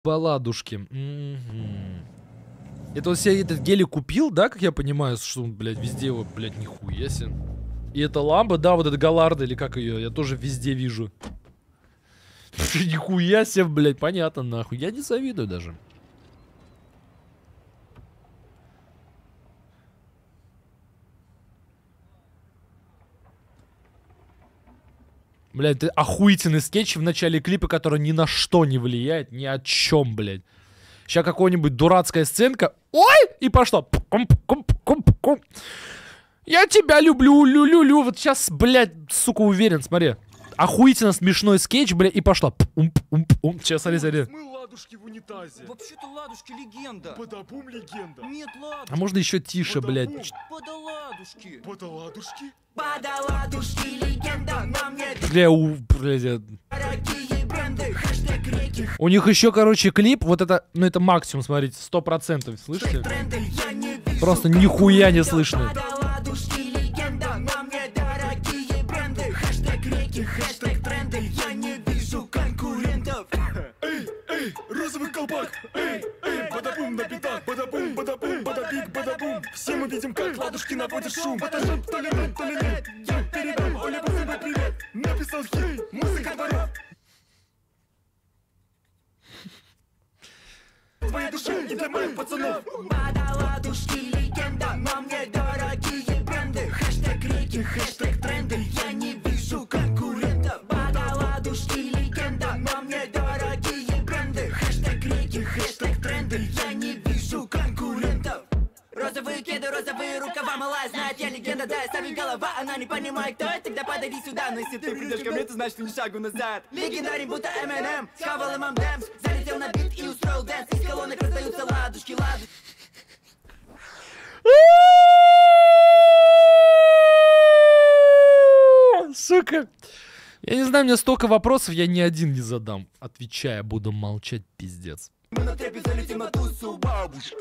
Баладушки. Это он себе этот гелик купил, да, как я понимаю, что он, блядь, везде его, блядь, нихуя себе. И эта лампа, да, вот эта Галарда, или как ее, я тоже везде вижу. Нихуя себе, блядь, понятно, нахуй. Я не завидую даже. Блядь, это охуительный скетч в начале клипа, который ни на что не влияет, ни о чем, блядь. Сейчас какая-нибудь дурацкая сценка. Ой! И пошла. Я тебя люблю, лю-лю-лю. Вот сейчас, блядь, сука, уверен, смотри. Охуительно смешной скетч, блядь, и пошла. Сейчас, смотри. Мы ладушки в унитазе. Вообще-то ладушки легенда. Бадабум легенда. Нет ладушки. А можно еще тише, блядь. Пода ладушки. Бадаладушки? Пода ладушки легенда. Нам нет Блядь. дорогие бренды. Хэштег реки. У них еще, короче, клип. Вот это, ну это максимум, смотрите, 100%. Слышите? Тренды я не вижу. Просто нихуя не слышно. Пода ладушки легенда. Нам нет дорогие бренды. Хэштег реки. Хэштег тренды. Я не вижу конкурентов. Эй, розовый колпак. Эй, бадабум на битах. Бадабум, бадабик, бадабум. Все мы видим, как ладушки наводят шум. Фотошоп, то ли нет. Я передам Оле Бузовой привет. Написал хит, музыка дворов. Твоей душе и для моих пацанов. Пода ладушки легенда. Нам нет дорогие бренды. Хэштег реки. Хэштег тренды. Я не вижу конкурентов. Пода ладушки легенда. Нам нет дорогие бренды. Хэштег реки. Хэштег тренды. Я не вижу конкурентов. Розовые кеды, розовые рукава, малая знает, я легенда, да, я ставлю голова, она не понимает, кто это, тогда подойди сюда, но если ты придешь ко мне, то значит, ни шагу назад. Легендарен, будто M&M, схавал M&M's, залетел на бит и устроил дэнс, из колонок раздаются ладушки, ладушки. Сука. Я не знаю, у меня столько вопросов, я ни один не задам. Отвечая, буду молчать, пиздец. Мы на трепе залетим на тусу, бабушки.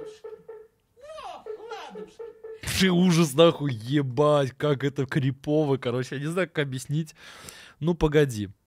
Ужас, нахуй, ебать, как это крипово, короче, я не знаю, как объяснить. Ну, погоди.